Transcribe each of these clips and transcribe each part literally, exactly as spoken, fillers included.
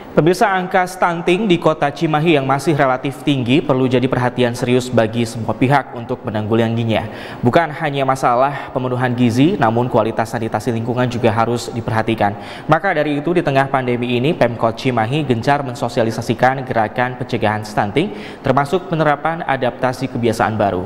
Pemirsa, angka stunting di kota Cimahi yang masih relatif tinggi perlu jadi perhatian serius bagi semua pihak untuk menanggulanginya. Bukan hanya masalah pemenuhan gizi, namun kualitas sanitasi lingkungan juga harus diperhatikan. Maka dari itu, di tengah pandemi ini, Pemkot Cimahi gencar mensosialisasikan gerakan pencegahan stunting, termasuk penerapan adaptasi kebiasaan baru.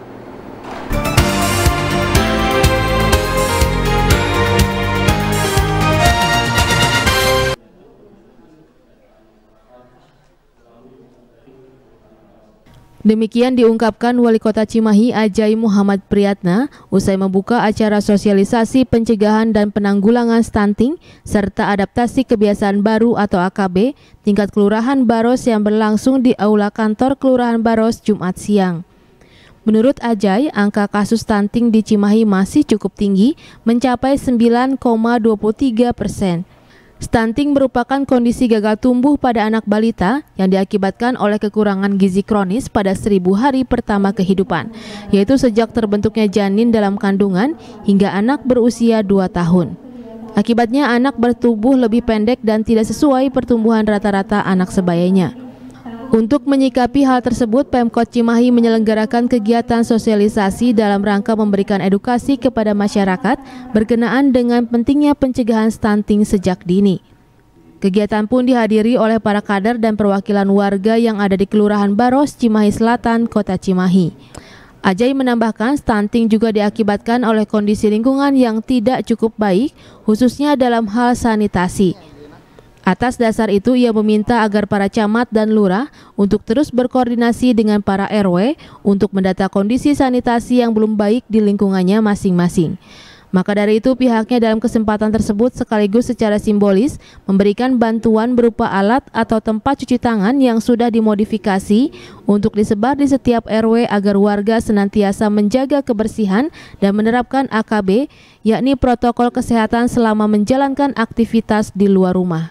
Demikian diungkapkan Wali Kota Cimahi Ajai Muhammad Priyatna usai membuka acara sosialisasi pencegahan dan penanggulangan stunting serta adaptasi kebiasaan baru atau A K B tingkat Kelurahan Baros yang berlangsung di Aula Kantor Kelurahan Baros Jumat siang. Menurut Ajai, angka kasus stunting di Cimahi masih cukup tinggi, mencapai sembilan koma dua puluh tiga persen. Stunting merupakan kondisi gagal tumbuh pada anak balita yang diakibatkan oleh kekurangan gizi kronis pada seribu hari pertama kehidupan, yaitu sejak terbentuknya janin dalam kandungan hingga anak berusia dua tahun. Akibatnya anak bertubuh lebih pendek dan tidak sesuai pertumbuhan rata-rata anak sebayanya. Untuk menyikapi hal tersebut, Pemkot Cimahi menyelenggarakan kegiatan sosialisasi dalam rangka memberikan edukasi kepada masyarakat berkenaan dengan pentingnya pencegahan stunting sejak dini. Kegiatan pun dihadiri oleh para kader dan perwakilan warga yang ada di Kelurahan Baros, Cimahi Selatan, Kota Cimahi. Ajai menambahkan stunting juga diakibatkan oleh kondisi lingkungan yang tidak cukup baik, khususnya dalam hal sanitasi. Atas dasar itu, ia meminta agar para camat dan lurah untuk terus berkoordinasi dengan para R W untuk mendata kondisi sanitasi yang belum baik di lingkungannya masing-masing. Maka dari itu, pihaknya dalam kesempatan tersebut sekaligus secara simbolis memberikan bantuan berupa alat atau tempat cuci tangan yang sudah dimodifikasi untuk disebar di setiap R W agar warga senantiasa menjaga kebersihan dan menerapkan A K B, yakni protokol kesehatan selama menjalankan aktivitas di luar rumah.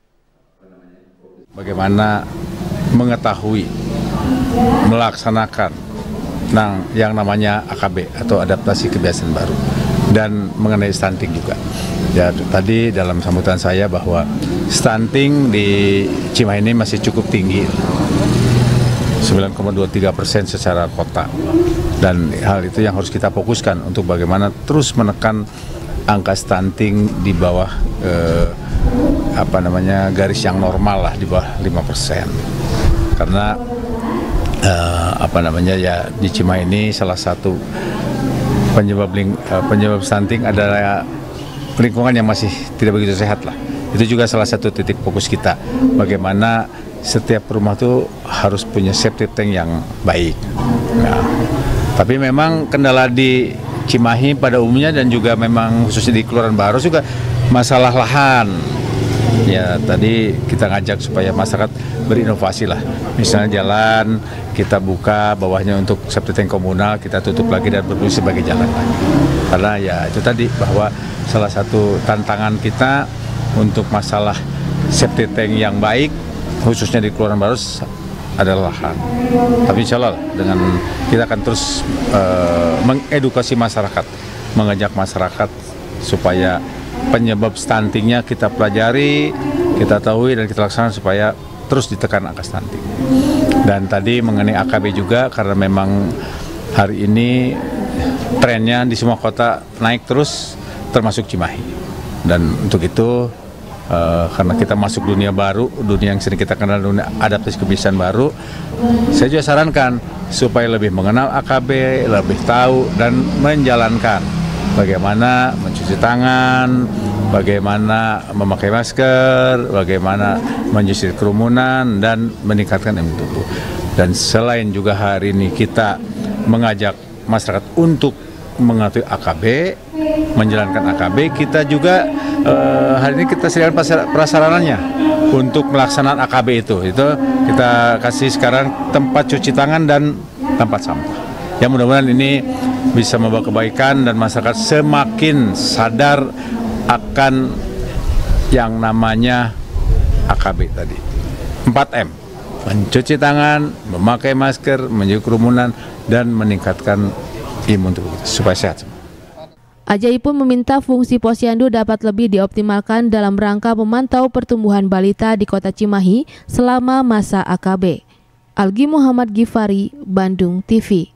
Bagaimana mengetahui, melaksanakan nah, yang namanya A K B atau adaptasi kebiasaan baru, dan mengenai stunting juga. Ya, tadi dalam sambutan saya bahwa stunting di Cimahi ini masih cukup tinggi, sembilan koma dua tiga persen secara kota, dan hal itu yang harus kita fokuskan untuk bagaimana terus menekan angka stunting di bawah eh, apa namanya garis yang normal lah, di bawah lima persen. Karena eh, apa namanya ya di Cimahi ini salah satu penyebab ling, eh, penyebab stunting adalah lingkungan yang masih tidak begitu sehat lah. Itu juga salah satu titik fokus kita, bagaimana setiap rumah tuh harus punya septic tank yang baik. Nah, tapi memang kendala di Cimahi pada umumnya dan juga memang khususnya di Kelurahan Baros juga masalah lahan. Ya, tadi kita ngajak supaya masyarakat berinovasi lah. Misalnya jalan kita buka, bawahnya untuk septic tank komunal kita tutup lagi dan berfungsi sebagai jalan lagi. Karena ya itu tadi bahwa salah satu tantangan kita untuk masalah septic tank yang baik khususnya di Kelurahan Baros adalah lahan. Tapi insya Allah dengan kita akan terus uh, mengedukasi masyarakat, mengajak masyarakat supaya penyebab stuntingnya kita pelajari, kita tahu dan kita laksanakan supaya terus ditekan angka stunting. Dan tadi mengenai A K B juga, karena memang hari ini trennya di semua kota naik terus, termasuk Cimahi. Dan untuk itu Uh, karena kita masuk dunia baru, dunia yang sering kita kenal, dunia adaptasi kebiasaan baru, saya juga sarankan supaya lebih mengenal A K B, lebih tahu dan menjalankan bagaimana mencuci tangan, bagaimana memakai masker, bagaimana menyisir kerumunan dan meningkatkan imun tubuh. Dan selain juga hari ini kita mengajak masyarakat untuk mengatur A K B, menjalankan A K B, kita juga uh, hari ini kita sediakan prasarananya untuk melaksanakan A K B itu. Itu kita kasih sekarang tempat cuci tangan dan tempat sampah. Ya, mudah-mudahan ini bisa membawa kebaikan dan masyarakat semakin sadar akan yang namanya A K B tadi. empat M, mencuci tangan, memakai masker, menjauhi kerumunan, dan meningkatkan imun tubuh kita supaya sehat semua. Ajai pun meminta fungsi posyandu dapat lebih dioptimalkan dalam rangka memantau pertumbuhan balita di Kota Cimahi selama masa A K B. Algi Muhammad Gifari, Bandung T V.